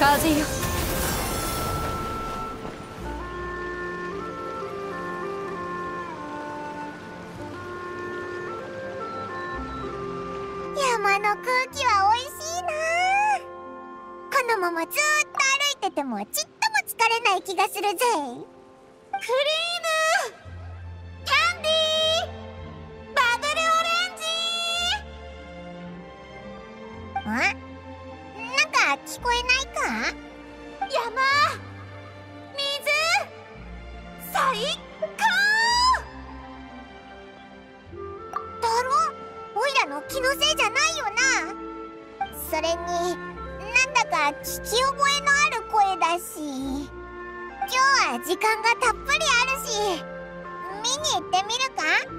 風よ。 山の空気は美味しいな。このままずーっと歩いててもちっとも疲れない気がするぜ。クリーム、キャンディー、バブルオレンジ。なんか聞こえないか？山、水、最高だろ？オイラの気のせいじゃないよな。それになんだか聞き覚えのある声だし、今日は時間がたっぷりあるし、見に行ってみるか？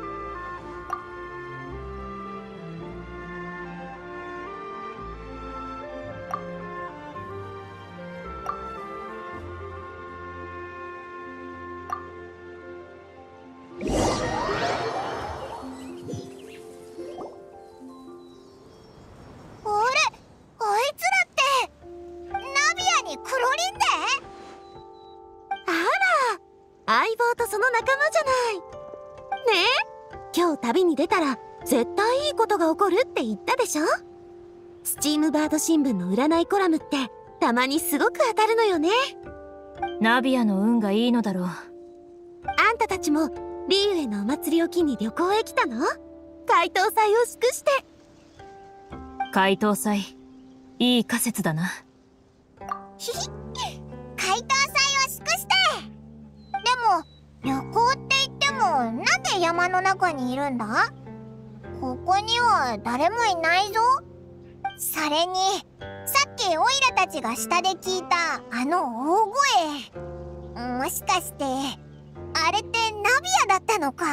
旅に出たら絶対いいことが起こるって言ったでしょ。スチームバード新聞の占いコラムってたまにすごく当たるのよね。 ナビアの運がいいのだろう。 あんたたちもリーウェのお祭りを機に旅行へ来たの？解答祭を祝して。 解答祭、いい仮説だな。 ひひ、解答祭を祝して。でも旅行って言ってもなんで山の中にいるんだ？ここには誰もいないぞ。それにさっきオイラたちが下で聞いたあの大声、もしかしてあれってナビアだったのか？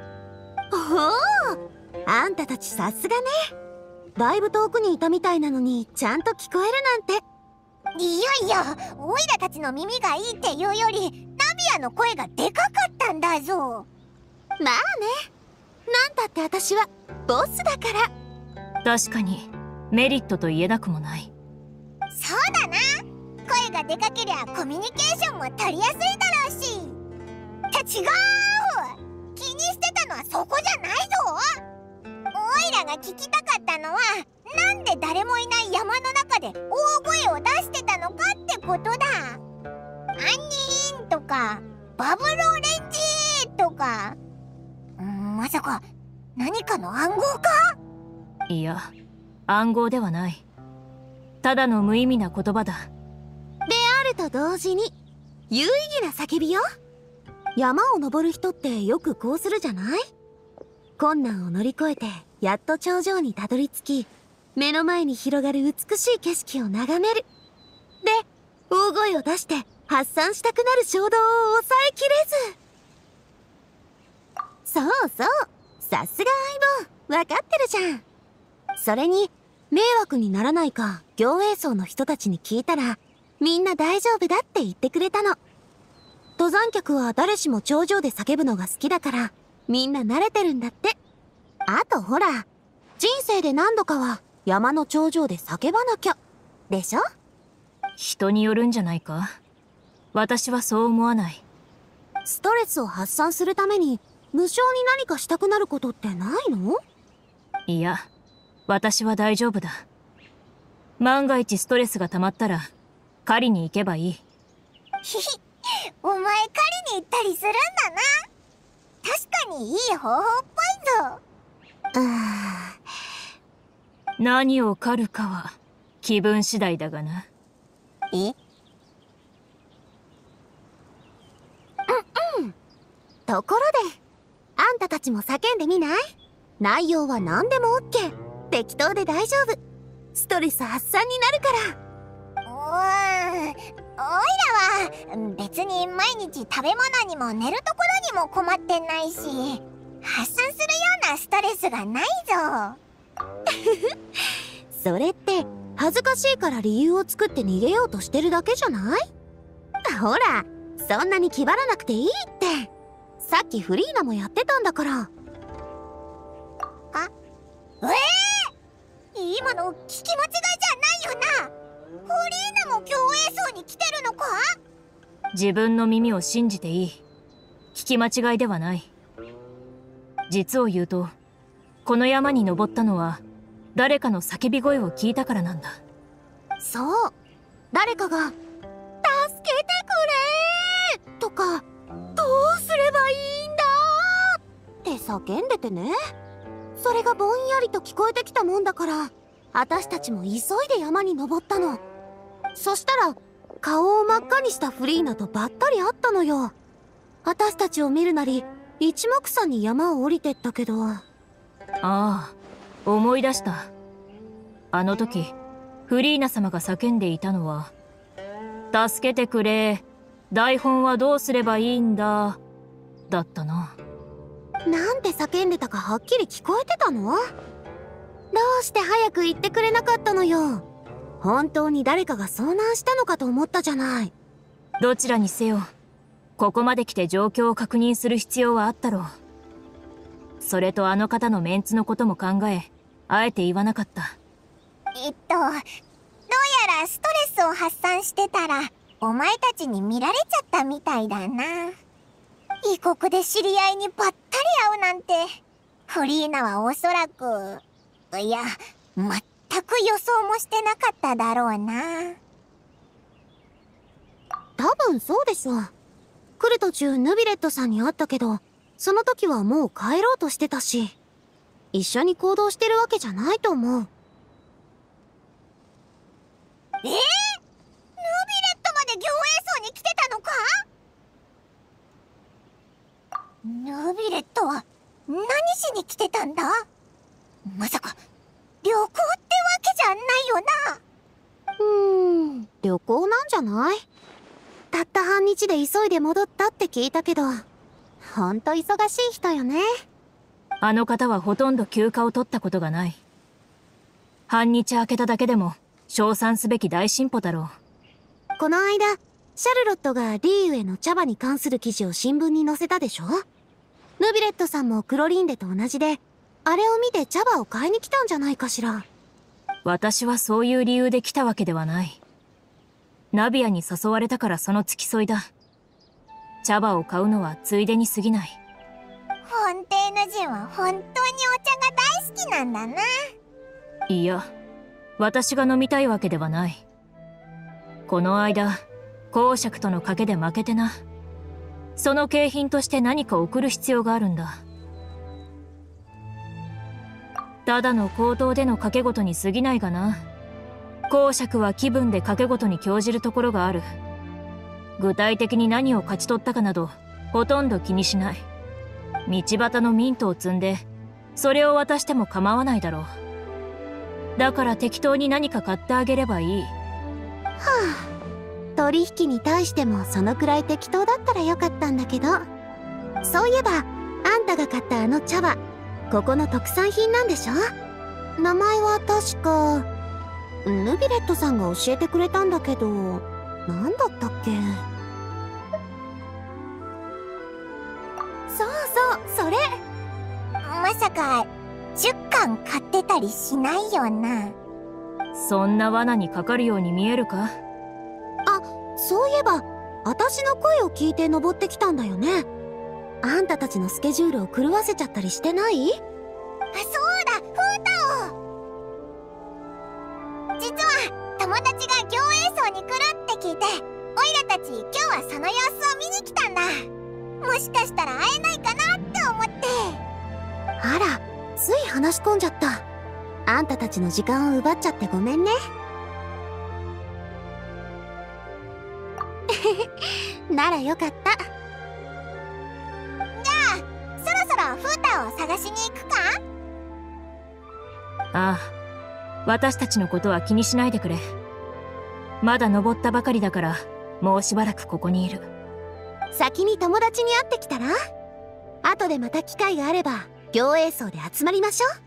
おお、あんたたちさすがね。だいぶ遠くにいたみたいなのにちゃんと聞こえるなんて。 いやいや、オイラたちの耳がいいっていうよりナビアの声がでかかったんだぞ。 まあね、なんたって私はボスだから。 確かにメリットと言えなくもない。 そうだな、声がでかけりゃコミュニケーションも取りやすいだろうし。違う、気にしてたのはそこじゃないぞ。オイラが聞きたかったのはなんで誰もいない山の中で大声を出してたのかってことだ。アンニーンとかバブルオレンジとか、まさか何かの暗号か？ いや、暗号ではない。ただの無意味な言葉だ。であると同時に有意義な叫びよ。山を登る人ってよくこうするじゃない？困難を乗り越えてやっと頂上にたどり着き、目の前に広がる美しい景色を眺める。で、大声を出して発散したくなる衝動を抑えきれず。そうそう、さすが相棒、わかってるじゃん。それに迷惑にならないか行営層の人たちに聞いたら、みんな大丈夫だって言ってくれたの。登山客は誰しも頂上で叫ぶのが好きだからみんな慣れてるんだって。あとほら、人生で何度かは山の頂上で叫ばなきゃでしょ。 人によるんじゃないか。私はそう思わない。 ストレスを発散するために無性に何かしたくなることってないの？ いや、私は大丈夫だ。万が一ストレスが溜まったら狩りに行けばいい。 ひひ、お前狩りに行ったりするんだな。確かにいい方法っぽいぞ。 何を狩るかは気分次第だがな。 ところで、あんたたちも叫んでみない？内容は何でも OK。 適当で大丈夫。ストレス発散になるから。 オイラは別に毎日食べ物にも寝るところにも困ってないし、発散するようなストレスがないぞ。 それって恥ずかしいから理由を作って逃げようとしてるだけじゃない？ほら、そんなに気張らなくていいって。さっきフリーナもやってたんだから。 今の聞き間違いじゃないよな。 ナも競泳層に来てるのか？ 自分の耳を信じていい。聞き間違いではない。実を言うと、この山に登ったのは誰かの叫び声を聞いたからなんだ。 そう、誰かが「助けてくれ!」とか「どうすればいいんだ!」って叫んでてね。それがぼんやりと聞こえてきたもんだから、私たちも急いで山に登ったの。そしたら顔を真っ赤にしたフリーナとばったり会ったのよ。私たちを見るなり一目散に山を降りてったけど。 ああ、思い出した。あの時フリーナ様が叫んでいたのは「助けてくれ、台本はどうすればいいんだ」だったな。 なんて叫んでたかはっきり聞こえてたの？どうして早く言ってくれなかったのよ。本当に誰かが遭難したのかと思ったじゃない。 どちらにせよ、ここまで来て状況を確認する必要はあったろう。それとあの方のメンツのことも考え、あえて言わなかった。 どうやらストレスを発散してたらお前たちに見られちゃったみたいだな。異国で知り合いにばったり会うなんて、フリーナはおそらく、いや、全く予想もしてなかっただろうな。 多分そうでしょ。来る途中ヌビレットさんに会ったけど、その時はもう帰ろうとしてたし、一緒に行動してるわけじゃないと思う。 ヌビレットまで行泳層に来てたのか？ヌビレットは何しに来てたんだ？まさか旅行ってわけじゃないよな。 旅行なんじゃない？たった半日で急いで戻ったって聞いたけど、ほんと忙しい人よね。 あの方はほとんど休暇を取ったことがない。半日空けただけでも称賛すべき大進歩だろう。この間シャルロットがリーユへの茶葉に関する記事を新聞に載せたでしょ。ヌビレットさんもクロリンデと同じで、あれを見て茶葉を買いに来たんじゃないかしら。 私はそういう理由で来たわけではない。ナビアに誘われたからその付き添いだ。茶葉を買うのはついでに過ぎない。 フォンテーヌ人は本当にお茶が大好きなんだな。 いや、私が飲みたいわけではない。この間公爵との賭けで負けてな。その景品として何か送る必要があるんだ。ただの口頭での賭け事に過ぎないがな。公爵は気分で賭け事に興じるところがある。具体的に何を勝ち取ったかなどほとんど気にしない。道端のミントを摘んでそれを渡しても構わないだろう。だから適当に何か買ってあげればいい。 取引に対してもそのくらい適当だったらよかったんだけど。そういえばあんたが買ったあの茶葉、ここの特産品なんでしょ？名前は確かヌビレットさんが教えてくれたんだけど、なんだったっけ？そうそう、それ。 まさか10巻買ってたりしないよな。 そんな罠にかかるように見えるか？ そういえば私の声を聞いて登ってきたんだよね。あんたたちのスケジュールを狂わせちゃったりしてない？ そうだ、フータを。実は友達が行泳層に来るって聞いて、オイラたち今日はその様子を見に来たんだ。もしかしたら会えないかなって思って。 あら、つい話し込んじゃった。あんたたちの時間を奪っちゃってごめんね。ならよかった。 じゃあそろそろフータを探しに行くか？ ああ、私たちのことは気にしないでくれ。まだ登ったばかりだからもうしばらくここにいる。 先に友達に会ってきたら？後でまた機会があれば行泳層で集まりましょう。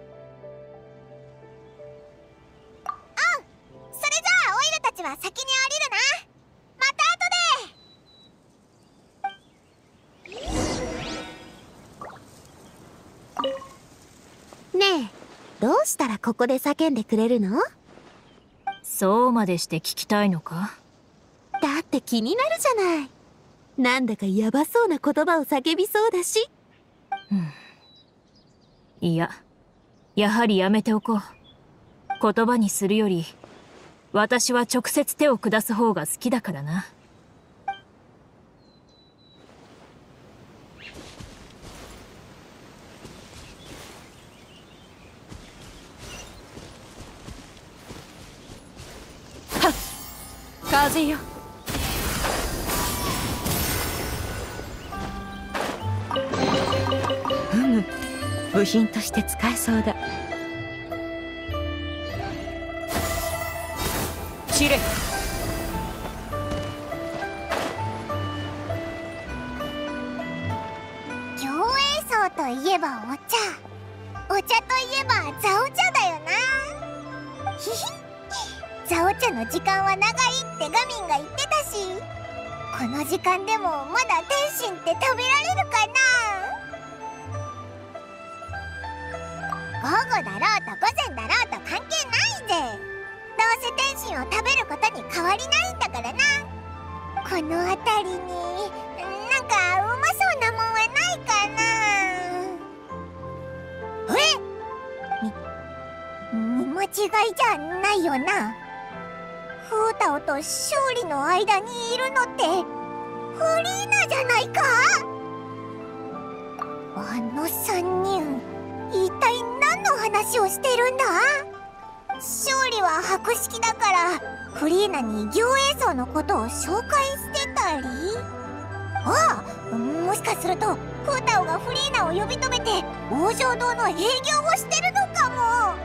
それじゃあオイラたちは先に降りるな。また後で。 ねえ、どうしたらここで叫んでくれるの？ そうまでして聞きたいのか？ だって気になるじゃない。なんだかヤバそうな言葉を叫びそうだし。 いや、やはりやめておこう。言葉にするより、私は直接手を下す方が好きだからな。 風よ。 部品として使えそうだ。 チレ。 競泳層といえばお茶、お茶といえばザオ茶だよな。ひひ、ザオ茶の時間は長いってガミンが言ってたし、この時間でもまだ天津って食べられるかな。午後だろうと午前だろうと関係ないぜ。どうせ天津を食べることに変わりないんだからな。この辺りになんかうまそうなもんはないかな。見間違いじゃないよな。フータオと勝利の間にいるのってフリーナじゃないか。あの3人一体何の話をしてるんだ。勝利は博識だからフリーナに行泳層のことを紹介してたり、ああ、もしかするとフータオがフリーナを呼び止めて王城堂の営業をしてるのかも。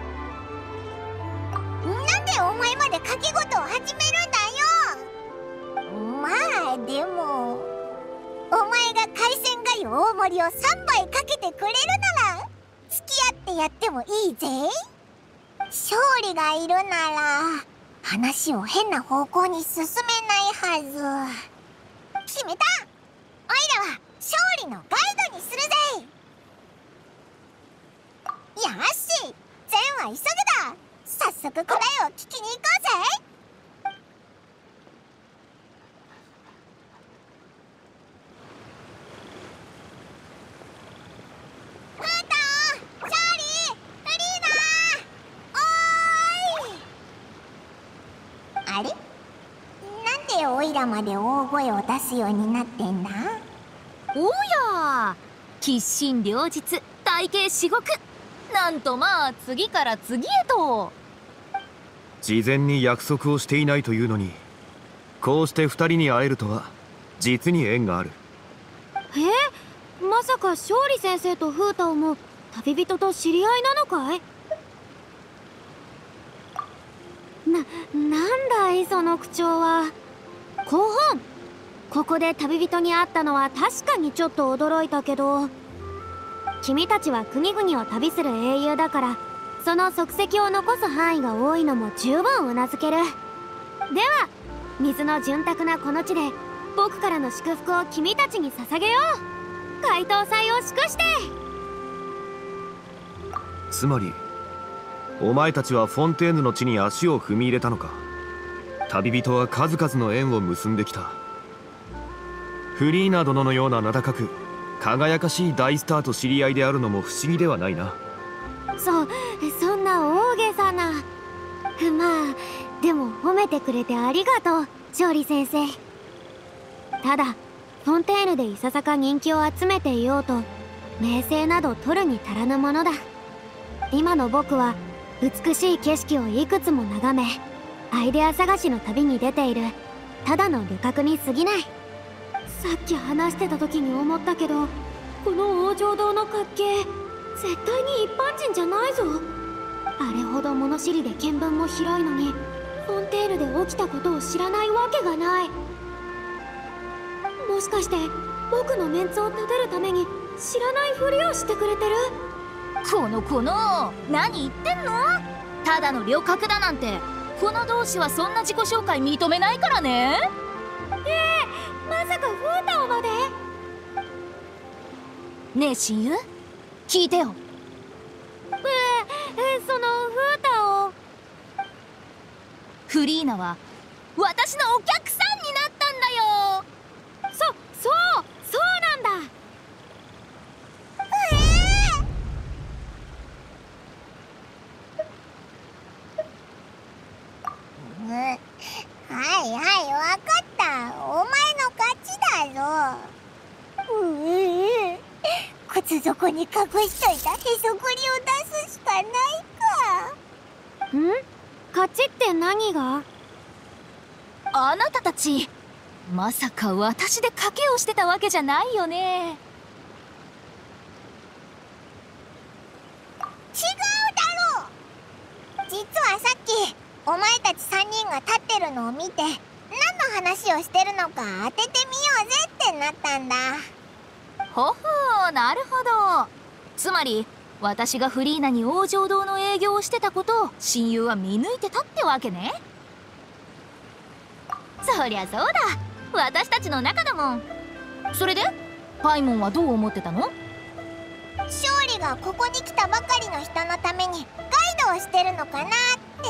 なんでお前まで賭け事を始めるんだよ。まあでもお前が海鮮粥大盛りを3杯かけてくれるなら付き合ってやってもいいぜ。勝利がいるなら話を変な方向に進めないはず。決めた。おいらは勝利のガイドにするぜ。よし、善は急ぐだ。早速答えを聞きに行こうぜ。フータオ、勝利、フリーナ、おーい。あれ、なんでオイラまで大声を出すようになってんだ。 おや、吉心両日、体型至極。なんとまあ次から次へと。 事前に約束をしていないというのに、こうして2人に会えるとは実に縁がある。 まさか勝利先生とフータオも旅人と知り合いなのかい？なんだいその口調は。後半ここで旅人に会ったのは確かにちょっと驚いたけど、君たちは国々を旅する英雄だからその足跡を残す範囲が多いのも十分うなずける。では水の潤沢なこの地で僕からの祝福を君たちに捧げよう。解答祭を祝して。 つまりお前たちはフォンテーヌの地に足を踏み入れたのか。旅人は数々の縁を結んできた。フリーナ殿のような名高く輝かしい大スターと知り合いであるのも不思議ではないな。 そんな大げさな。まあでも褒めてくれてありがとう、勝利先生。ただフォンテーヌでいささか人気を集めていようと名声など取るに足らぬものだ。今の僕は美しい景色をいくつも眺めアイデア探しの旅に出ているただの旅客に過ぎない。さっき話してた時に思ったけど、この王城堂の活気絶対に一般人じゃないぞ。あれほど物知りで見聞も広いのにフォンテーヌで起きたことを知らないわけがない。もしかして僕のメンツを立てるために知らないふりをしてくれてる？ この何言ってんの。ただの旅客だなんてこの同士はそんな自己紹介認めないからね。 まさかフータオまで？ ねえ親友、聞いてよ。 そのフータオ。 フリーナは私のお客さんになったんだよ。 そうなんだ。 はいはい、わかった。お前の勝ちだぞ。靴底に隠しといたへそくりを出すしかないか。 勝ちって何が？ あなたたちまさか私で賭けをしてたわけじゃないよね。 違うだろう。実はさっきお前たち3人が立ってるのを見て、何の話をしてるのか当ててみようぜってなったんだ。 ほほう、なるほど。つまり私がフリーナに王城堂の営業をしてたことを親友は見抜いてたってわけね。そりゃそうだ、私たちの仲だもん。それでパイモンはどう思ってたの？ 勝利がここに来たばかりの人のためにガイドをしてるのかなって。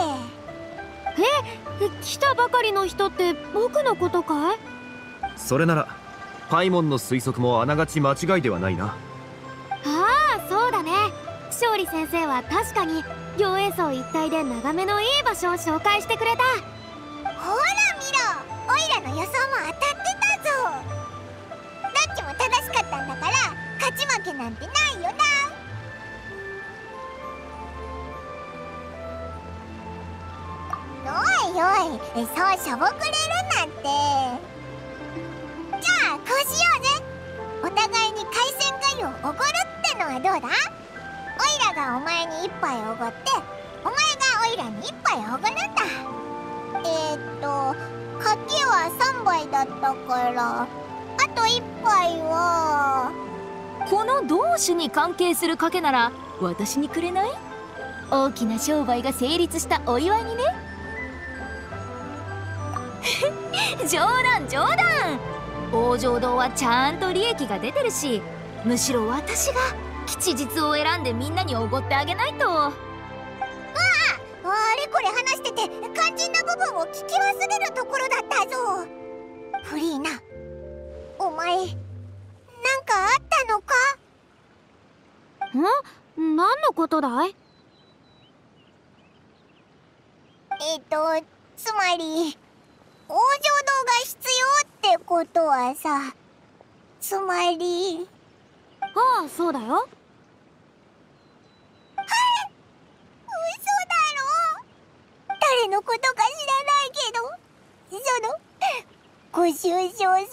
来たばかりの人って僕のことかい？ それならパイモンの推測もあながち間違いではないな。 ああ、そうだね。勝利先生は確かに行営層一帯で眺めのいい場所を紹介してくれた。 ほら見ろ、オイラの予想も当たってたぞ。どっちも正しかったんだから勝ち負けなんてないよな。おいおい、そうしょぼくれるなんて。じゃあこうしようぜ。お互いに海鮮粥をおごるってのはどうだ？オイラがお前に一杯おごって、お前がオイラに一杯おごるんだ。かけは3杯だったから、あと1杯は。 この同種に関係する賭けなら私にくれない？大きな商売が成立したお祝いにね。冗談冗談。王城堂はちゃんと利益が出てるし、むしろ私が吉日を選んでみんなにおごってあげないと。 あれこれ話してて肝心な部分を聞き忘れるところだったぞ。フリーナ、お前なんかあったのか？ 何のことだい？ つまり王城堂が必要ってことはさ、つまり。 ああ、そうだよ。 はい、嘘だろ。誰のことか知らないけど、そのご愁傷様。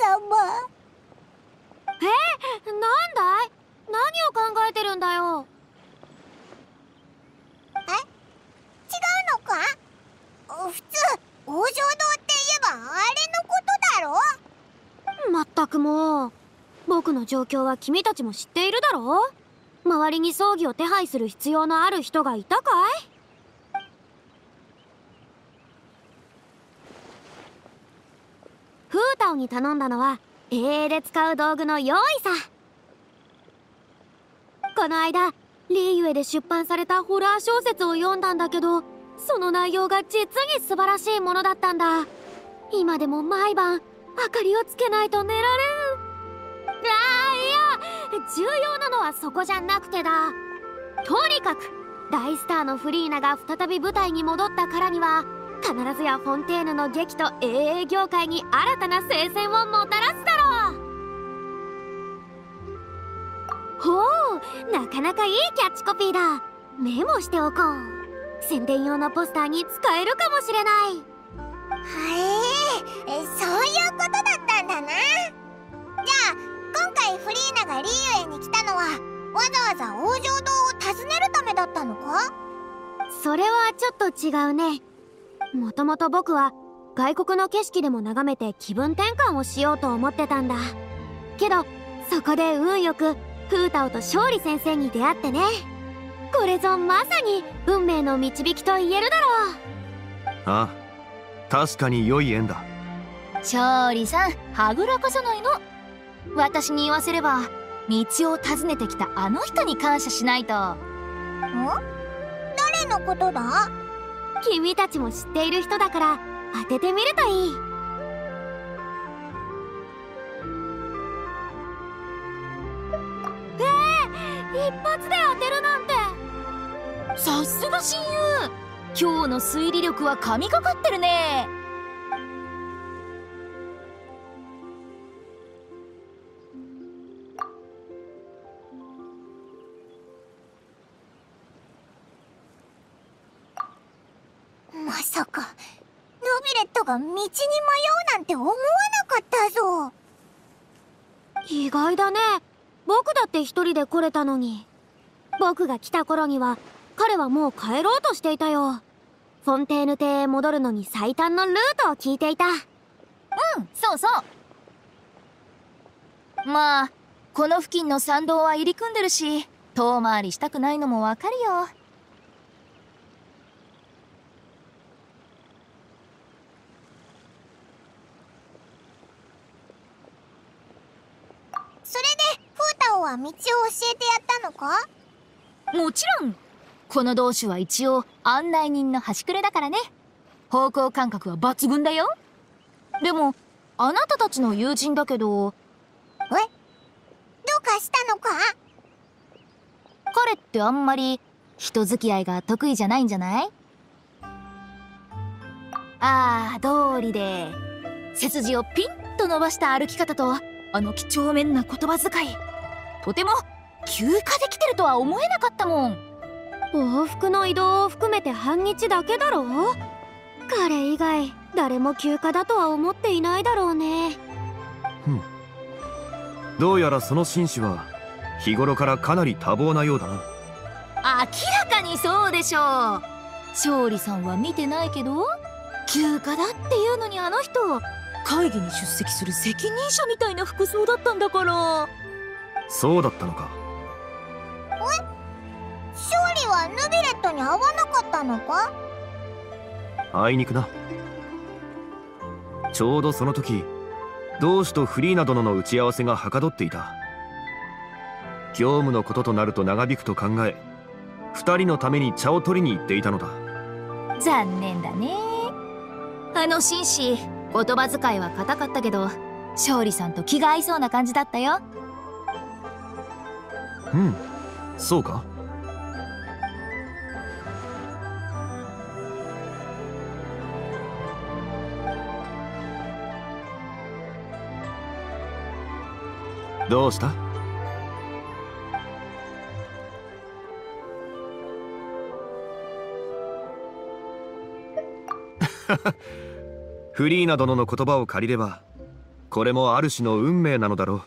なんだい？何を考えてるんだよ。 違うのか？普通王城堂って言えばあれのことだろ？ まったくもう、僕の状況は君たちも知っているだろう？周りに葬儀を手配する必要のある人がいたかい？フータオに頼んだのは衛で使う道具の用意さ。この間リーユエで出版されたホラー小説を読んだんだけど、その内容が実に素晴らしいものだったんだ。今でも毎晩明かりをつけないと寝られん。いや、重要なのはそこじゃなくてだ。とにかく大スターのフリーナが再び舞台に戻ったからには、必ずやフォンテーヌの劇と英業界に新たな聖戦をもたらすだろう。ほう、なかなかいいキャッチコピーだ。メモしておこう。宣伝用のポスターに使えるかもしれない。 そういうことだったんだな。じゃあ今回フリーナがリーユエに来たのはわざわざ王城堂を訪ねるためだったのか？ それはちょっと違うね。もともと僕は外国の景色でも眺めて気分転換をしようと思ってたんだけど、そこで運よくフータオと勝利先生に出会ってね。これぞまさに運命の導きと言えるだろう。 ああ、確かに良い縁だ。 勝利さん、はぐらかさないの。私に言わせれば道を訪ねてきたあの人に感謝しないと。 誰のことだ？ 君たちも知っている人だから当ててみるといい。一発で当てるなんて。 さすが親友、今日の推理力は神がかってるね。 まさかヌビレットが道に迷うなんて思わなかったぞ。 意外だね。僕だって一人で来れたのに。僕が来た頃には彼はもう帰ろうとしていたよ。フォンテーヌ邸へ戻るのに最短のルートを聞いていた。 そうそう。まあこの付近の山道は入り組んでるし、遠回りしたくないのもわかるよ。 それでフータオは道を教えてやったのか？ もちろん。この同志は一応案内人の端くれだからね。方向感覚は抜群だよ。でもあなたたちの友人だけど。 どうかしたのか？ 彼ってあんまり人付き合いが得意じゃないんじゃない？道理で背筋をピンと伸ばした歩き方とあの几帳面な言葉遣い、とても休暇できてるとは思えなかったもん。 往復の移動を含めて半日だけだろう。彼以外誰も休暇だとは思っていないだろうね。 どうやらその紳士は日頃からかなり多忙なようだな。 明らかにそうでしょう。勝利さんは見てないけど、休暇だっていうのにあの人会議に出席する責任者みたいな服装だったんだから。 そうだったのか。 勝利はヌビレットに会わなかったのか？ あいにくな。ちょうどその時同志とフリーナ殿の打ち合わせがはかどっていた。業務のこととなると長引くと考え、2人のために茶を取りに行っていたのだ。 残念だね。あの紳士、言葉遣いは硬かったけど勝利さんと気が合いそうな感じだったよ。 そうか。どうした？フリーナ殿の言葉を借りればこれもある種の運命なのだろう。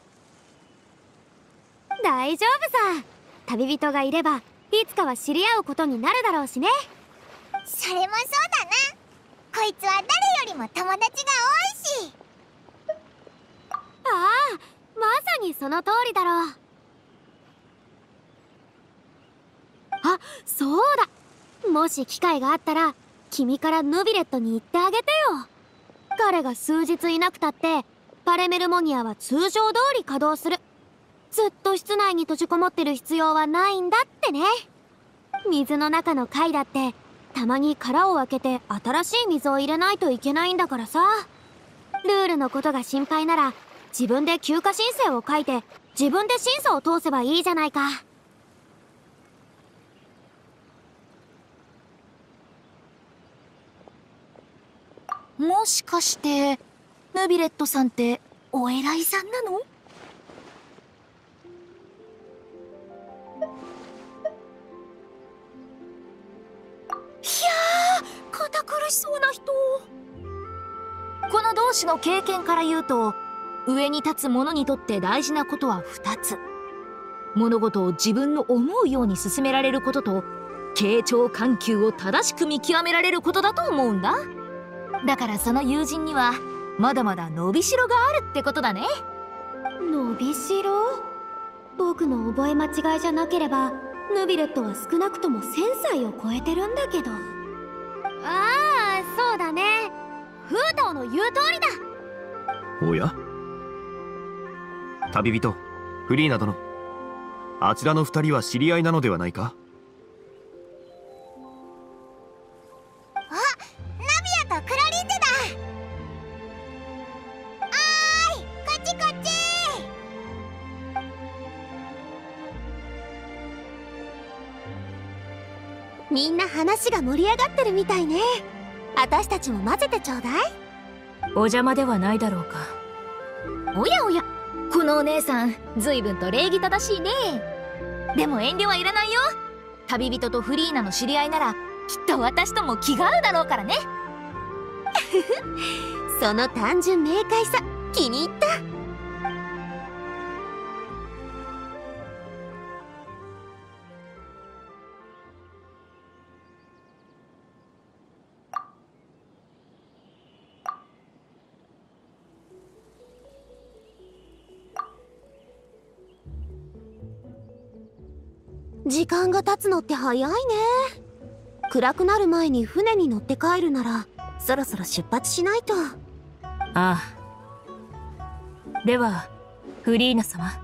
大丈夫さ。旅人がいればいつかは知り合うことになるだろうしね。 それもそうだな。こいつは誰よりも友達が多いし。 まさにその通りだろう。そうだ。もし機会があったら君からヌビレットに言ってあげてよ。彼が数日いなくたってパレメルモニアは通常通り稼働する。ずっと室内に閉じこもってる必要はないんだってね。水の中の貝だってたまに殻を開けて新しい水を入れないといけないんだからさ。ルールのことが心配なら自分で休暇申請を書いて自分で審査を通せばいいじゃないか。 もしかしてヌビレットさんってお偉いさんなの？堅苦しそうな人。この同志の経験から言うと、上に立つ者にとって大事なことは2つ。物事を自分の思うように進められることと、傾聴緩急を正しく見極められることだと思うんだ。だからその友人にはまだまだ伸びしろがあるってことだね。 伸びしろ？僕の覚え間違いじゃなければヌビレットは少なくとも1000歳を超えてるんだけど。そうだね。フータオの言う通りだ。 おや？旅人フリーナ殿、あちらの2人は知り合いなのではないか？ みんな話が盛り上がってるみたいね。私たちも混ぜてちょうだい。 お邪魔ではないだろうか。 おやおや、このお姉さん随分と礼儀正しいね。でも遠慮はいらないよ。旅人とフリーナの知り合いならきっと私とも気が合うだろうからね。 その単純明快さ気に入った。時間が経つのって早いね。暗くなる前に船に乗って帰るならそろそろ出発しないと。 ああ。ではフリーナ様。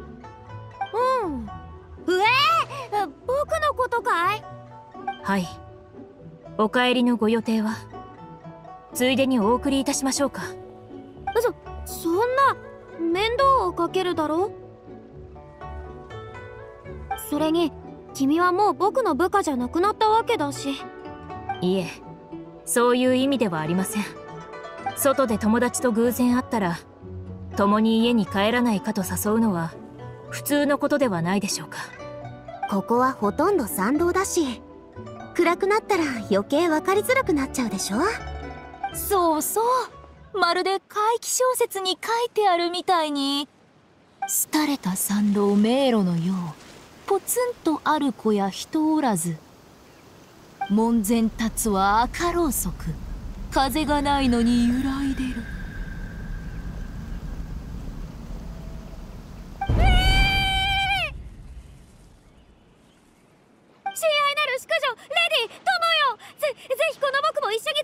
僕のことかい？ はい。お帰りのご予定は？ついでにお送りいたしましょうか。 そんな面倒をかけるだろ。それに君はもう僕の部下じゃなくなったわけだし。 いえ、そういう意味ではありません。外で友達と偶然会ったら共に家に帰らないかと誘うのは普通のことではないでしょうか。 ここはほとんど参道だし、暗くなったら余計分かりづらくなっちゃうでしょ。 そうそう、まるで怪奇小説に書いてあるみたいに。廃れた参道迷路のよう、ポツンとある子や人おらず。門前立つは赤ろうそく、風がないのに揺らいでる。 親愛なる淑女レディ友よ、ぜひこの僕も一緒に連れてって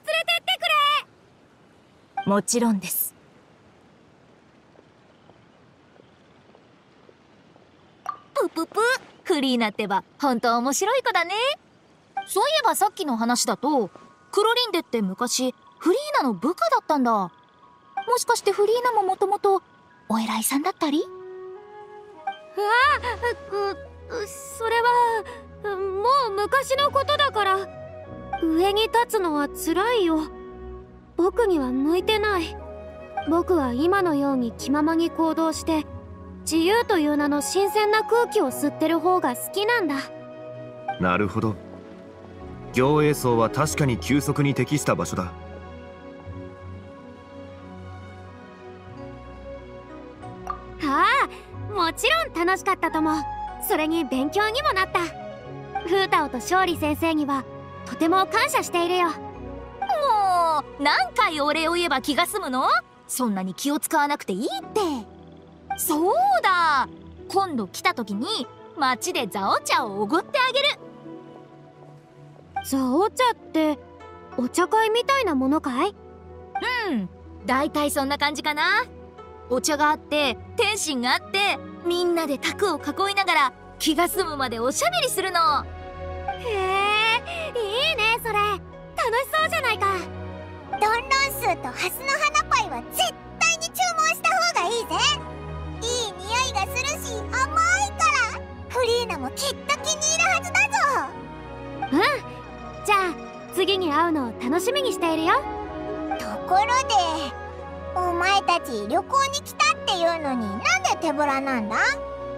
くれ。 もちろんです。 ぷぷぷ、フリーナってば本当面白い子だね。そういえばさっきの話だとクロリンデって昔フリーナの部下だったんだ。もしかしてフリーナももともとお偉いさんだったり？ それはもう昔のことだから。上に立つのは辛いよ。僕には向いてない。僕は今のように気ままに行動して自由という名の新鮮な空気を吸ってる方が好きなんだ。 なるほど。行営層は確かに休息に適した場所だ。 もちろん楽しかったとも。それに勉強にもなった。フータオと勝利先生にはとても感謝しているよ。 もう何回お礼を言えば気が済むの？そんなに気を使わなくていいって。そうだ、今度来た時に町でザオ茶をおごってあげる。 ザオ茶ってお茶会みたいなものかい？ だいたいそんな感じかな。お茶があって点心があってみんなで卓を囲いながら気が済むまでおしゃべりするの。 へえ、いいねそれ。楽しそうじゃないか。 ドンロンスーとハスの花パイは絶対に注文した方がいいぜ。いい匂いがするし甘いからフリーナもきっと気に入るはずだぞ。 じゃあ次に会うのを楽しみにしているよ。 ところでお前たち旅行に来たっていうのになんで手ぶらなんだ？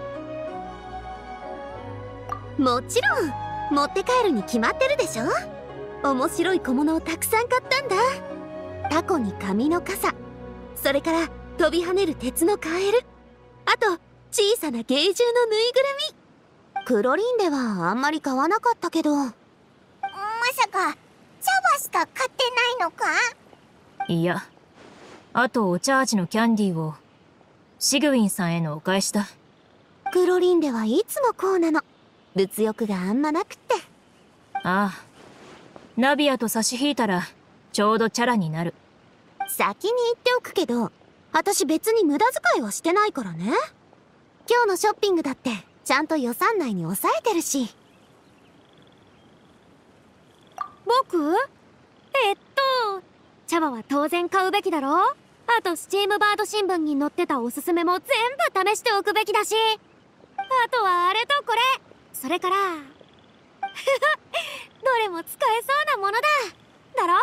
もちろん持って帰るに決まってるでしょ。面白い小物をたくさん買ったんだ。タコに紙の傘、それから飛び跳ねる鉄のカエル、あと小さな芸獣のぬいぐるみ。クロリンではあんまり買わなかったけど。 まさか茶葉しか買ってないのか？ いや、あとお茶味のキャンディーをシグウィンさんへのお返しだ。 クロリンではいつもこうなの。物欲があんまなくって。 ああ、ナビアと差し引いたらちょうどチャラになる。 先に言っておくけど、私別に無駄遣いはしてないからね。今日のショッピングだってちゃんと予算内に抑えてるし。 僕？茶葉は当然買うべきだろ。あとスチームバード新聞に載ってたおすすめも全部試しておくべきだし、あとはあれとこれ、それからどどれも使えそうなものだだろ。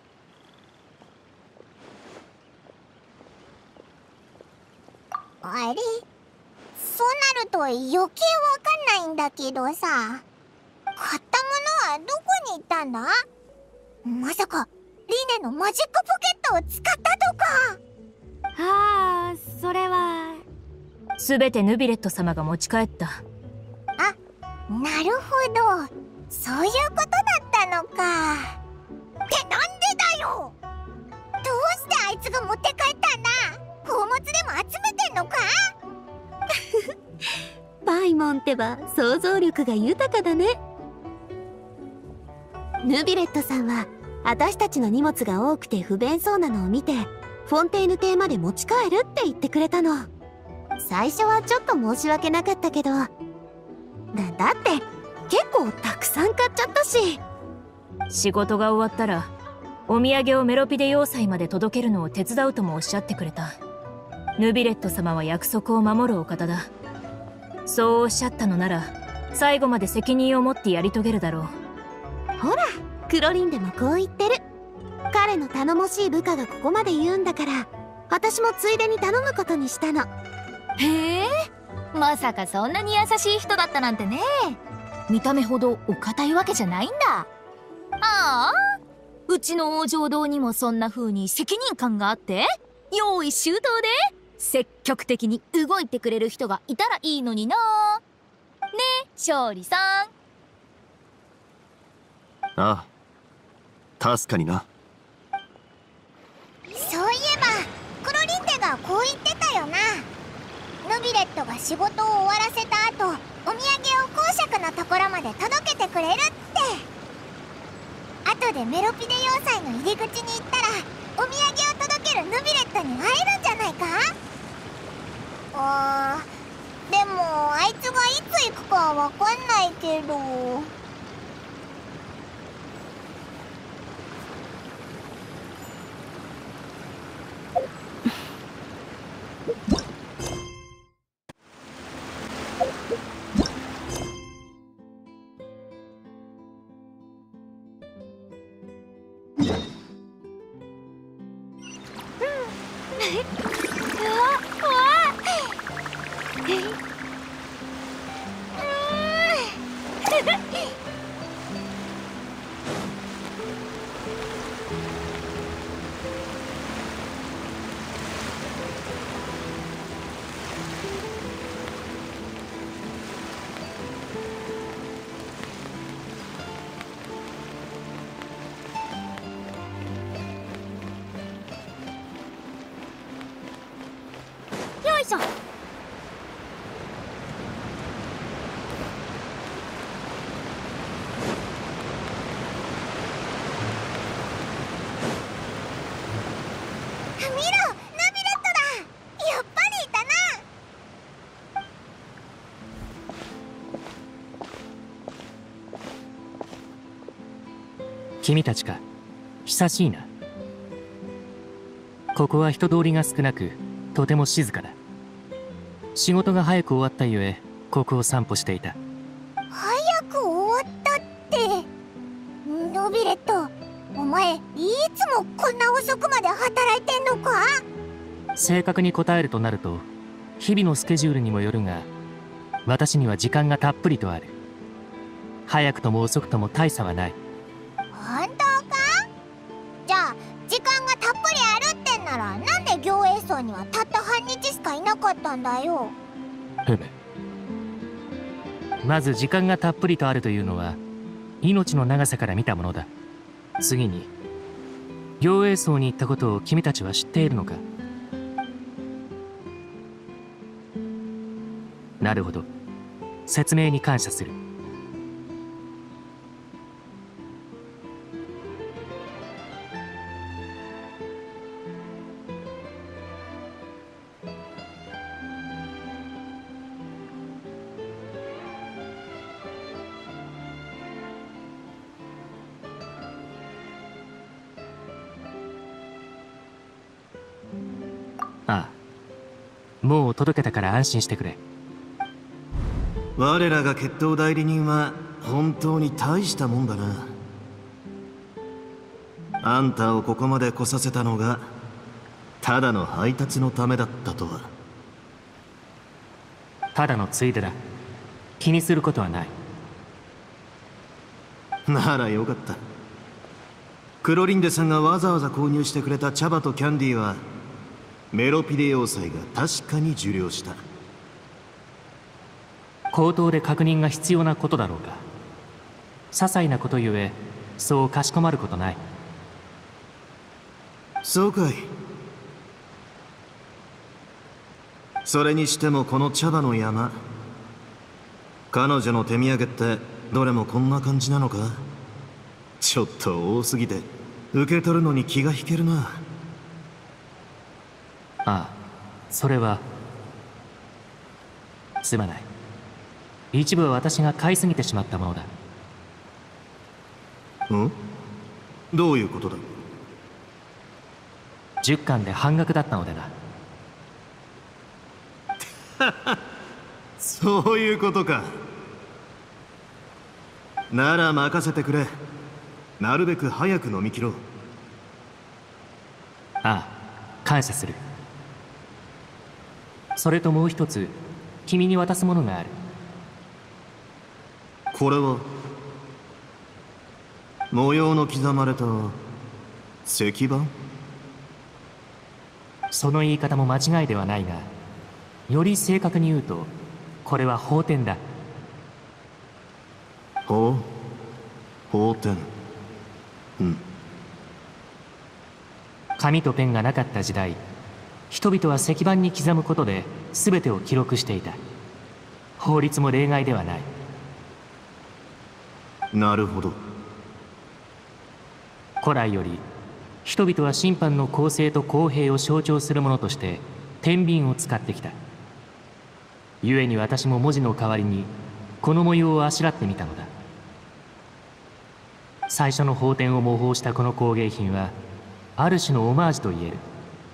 あれ、そうなると余計わかんないんだけどさ、買ったものはどこに行ったんだ？まさかリネのマジックポケットを使ったとか。 ああ、それは全てヌビレット様が持ち帰った。 あ、なるほど、そういうことだったのか。ってなんでだよ。どうしてあいつが持って帰ったんだ。宝物でも集めてんのか。 パイモンってば想像力が豊かだね。ヌビレットさんは私たちの荷物が多くて不便そうなのを見て、フォンテーヌ邸まで持ち帰るって言ってくれたの。最初はちょっと申し訳なかったけど、だって結構たくさん買っちゃったし。 仕事が終わったらお土産をメロピデ要塞まで届けるのを手伝うともおっしゃってくれた。ヌビレット様は約束を守るお方だ。そうおっしゃったのなら最後まで責任を持ってやり遂げるだろう。 ほら、クロリンでもこう言ってる。彼の頼もしい部下がここまで言うんだから、私もついでに頼むことにしたの。 へえ、まさかそんなに優しい人だったなんてね。見た目ほどお堅いわけじゃないんだ。ああ、うちの王城堂にもそんな風に責任感があって用意周到で積極的に動いてくれる人がいたらいいのにな。ねえ、勝利さん。 ああ、確かにな。 そういえばクロリンテがこう言ってたよな。ヌビレットが仕事を終わらせた後、お土産を公爵のところまで届けてくれるって。後でメロピデ要塞の入り口に行ったらお土産を届けるヌビレットに会えるんじゃないか。でもあいつがいつ行くかはわかんないけど。 よいしょ。 見ろ、ヌビレットだ。やっぱりいたな。 君たちか。久しいな。ここは人通りが少なくとても静かだ。仕事が早く終わったゆえここを散歩していた。 早く終わったって。ヌビレット、お前いつもこんな遅くまで働いてんのか。 正確に答えるとなると日々のスケジュールにもよるが、私には時間がたっぷりとある。早くとも遅くとも大差はない。 本当か。じゃあ時間がたっぷりあるってんなら、なんで行営層にはたった半日しかいなかったんだよ。 ふむ。まず時間がたっぷりとあるというのは命の長さから見たものだ。次に行営層に行ったことを君たちは知っているのか。なるほど、説明に感謝する。ああ、もう届けたから安心してくれ。 我らが決闘代理人は本当に大したもんだな。 あんたをここまで来させたのがただの配達のためだったとは。 ただのついでだ。気にすることはない。 ならよかった。クロリンデさんがわざわざ購入してくれた茶葉とキャンディーはメロピデ要塞が確かに受領した。 口頭で確認が必要なことだろうか。些細なことゆえそうかしこまることない。 そうかい。それにしてもこの茶葉の山、彼女の手土産ってどれもこんな感じなのか。ちょっと多すぎて受け取るのに気が引けるな。 ああ、それはすまない。一部は私が買いすぎてしまったものだ。 どういうことだ。 10巻で半額だったのでな。 そういうことか。なら任せてくれ。なるべく早く飲み切ろう。 ああ、感謝する。それともう一つ君に渡すものがある。 これは模様の刻まれた石板。 その言い方も間違いではないが、より正確に言うとこれは宝典だ。 宝典。 紙とペンがなかった時代、人々は石板に刻むことで全てを記録していた。法律も例外ではない。 なるほど。 古来より人々は審判の公正と公平を象徴するものとして天秤を使ってきた。故に私も文字の代わりにこの模様をあしらってみたのだ。最初の宝典を模倣したこの工芸品はある種のオマージュと言える。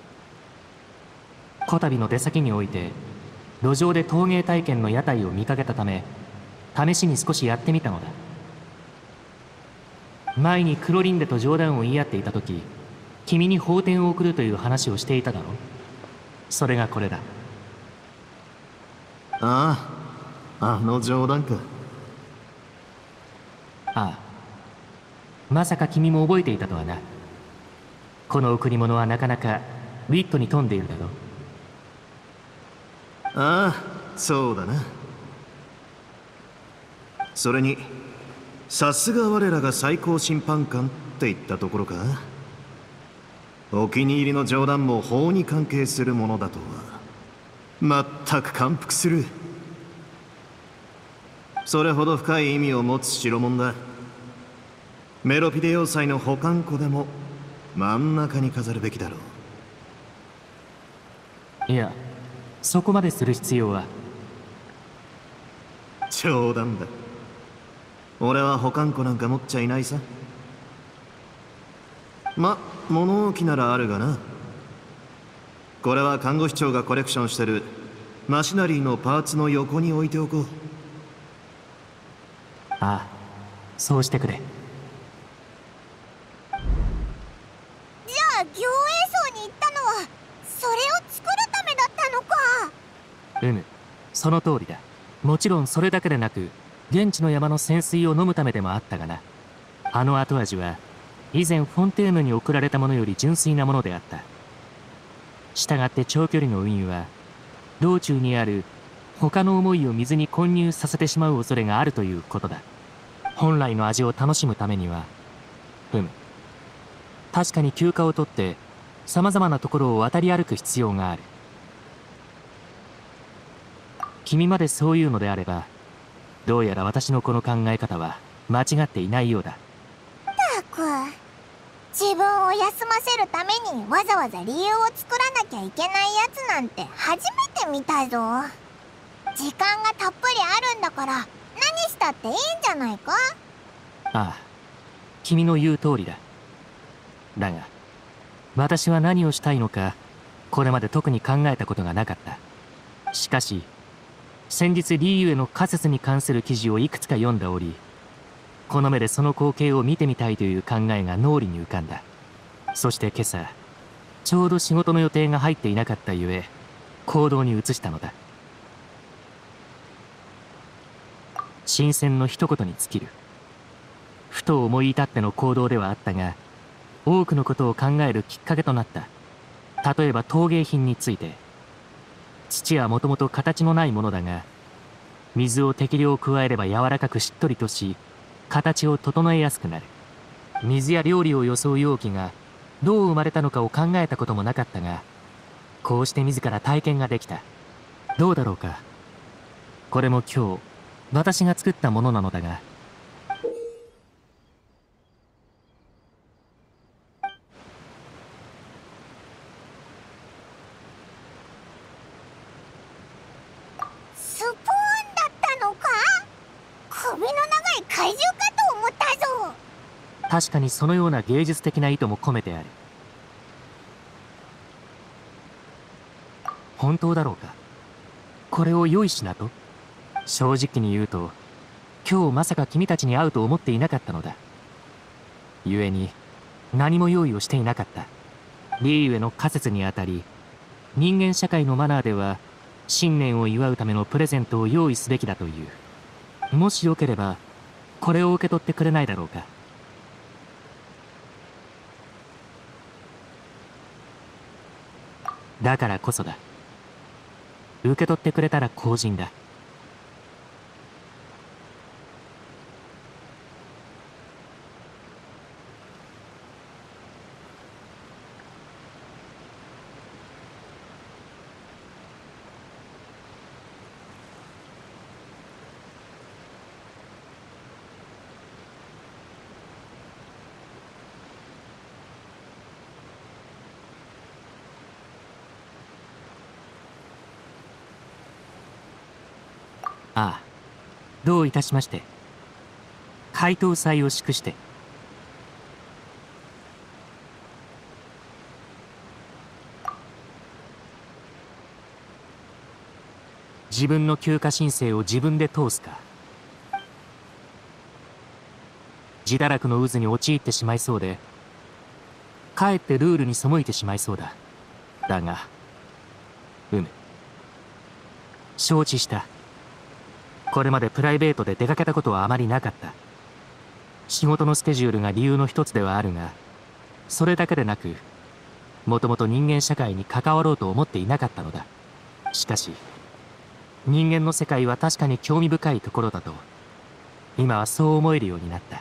こたびの出先において路上で陶芸体験の屋台を見かけたため、試しに少しやってみたのだ。前にクロリンデと冗談を言い合っていた時、君に宝典を送るという話をしていただろう。それがこれだ。 ああ、あの冗談か。 ああ、まさか君も覚えていたとはな。この贈り物はなかなかウィットに富んでいるだろう。 ああ、そうだな。それにさすが我らが最高審判官って言ったところか。お気に入りの冗談も法に関係するものだとは全く感服する。それほど深い意味を持つ代物だ。メロピデ要塞の保管庫でも真ん中に飾るべきだろう。いや、そこまでする必要は。 冗談だ。俺は保管庫なんか持っちゃいないさ。物置ならあるがな。これは看護師長がコレクションしてるマシナリーのパーツの横に置いておこう。 ああ、そうしてくれ。 じゃあ行営層に行ったのはそれを作るためだったのか。 その通りだ。もちろんそれだけでなく現地の山の泉水を飲むためでもあったがな。あの後味は以前フォンテーヌに送られたものより純粋なものであった。したがって長距離の運輸は道中にある他の思いを水に混入させてしまう恐れがあるということだ。本来の味を楽しむためには確かに休暇を取ってさまざまなところを渡り歩く必要がある。君までそういうのであれば、どうやら私のこの考え方は間違っていないようだ。 ったく、自分を休ませるためにわざわざ理由を作らなきゃいけないやつなんて初めて見たぞ。時間がたっぷりあるんだから何したっていいんじゃないか。 ああ、君の言う通りだ。だが私は何をしたいのかこれまで特に考えたことがなかった。しかし先日リーユへの仮説に関する記事をいくつか読んでおり、この目でその光景を見てみたいという考えが脳裏に浮かんだ。 そして今朝ちょうど仕事の予定が入っていなかったゆえ行動に移したのだ。新鮮の一言に尽きる。ふと思い至っての行動ではあったが、多くのことを考えるきっかけとなった。例えば陶芸品について。土はもともと形のないものだが、水を適量加えれば柔らかくしっとりとし、形を整えやすくなる。水や料理を装う容器がどう生まれたのかを考えたこともなかったが、こうして自ら体験ができた。どうだろうか。これも今日私が作ったものなのだが、 スプーンだったのか？首の長い怪獣かと思ったぞ。 確かにそのような芸術的な意図も込めてある。本当だろうか。これを良い品と？正直に言うと、今日まさか君たちに会うと思っていなかったのだ。故に何も用意をしていなかった。リーウェの仮説にあたり、人間社会のマナーでは新年を祝うためのプレゼントを用意すべきだという。もしよければこれを受け取ってくれないだろうか。だからこそだ。受け取ってくれたら幸甚だ。ああ、どういたしまして。回答祭を祝して。自分の休暇申請を自分で通すか。自堕落の渦に陥ってしまいそうで、かえってルールに背いてしまいそうだ。だが、承知した。これまでプライベートで出かけたことはあまりなかった。仕事のスケジュールが理由の一つではあるが、それだけでなく、もともと人間社会に関わろうと思っていなかったのだ。しかし、人間の世界は確かに興味深いところだと、今はそう思えるようになった。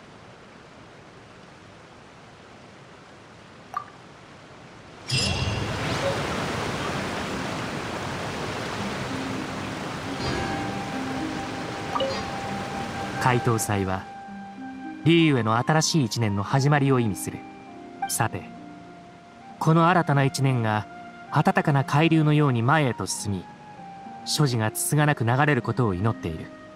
回答祭はリーウェの新しい一年の始まりを意味する。さて、この新たな一年が暖かな海流のように前へと進み、所持がつつがなく流れることを祈っている。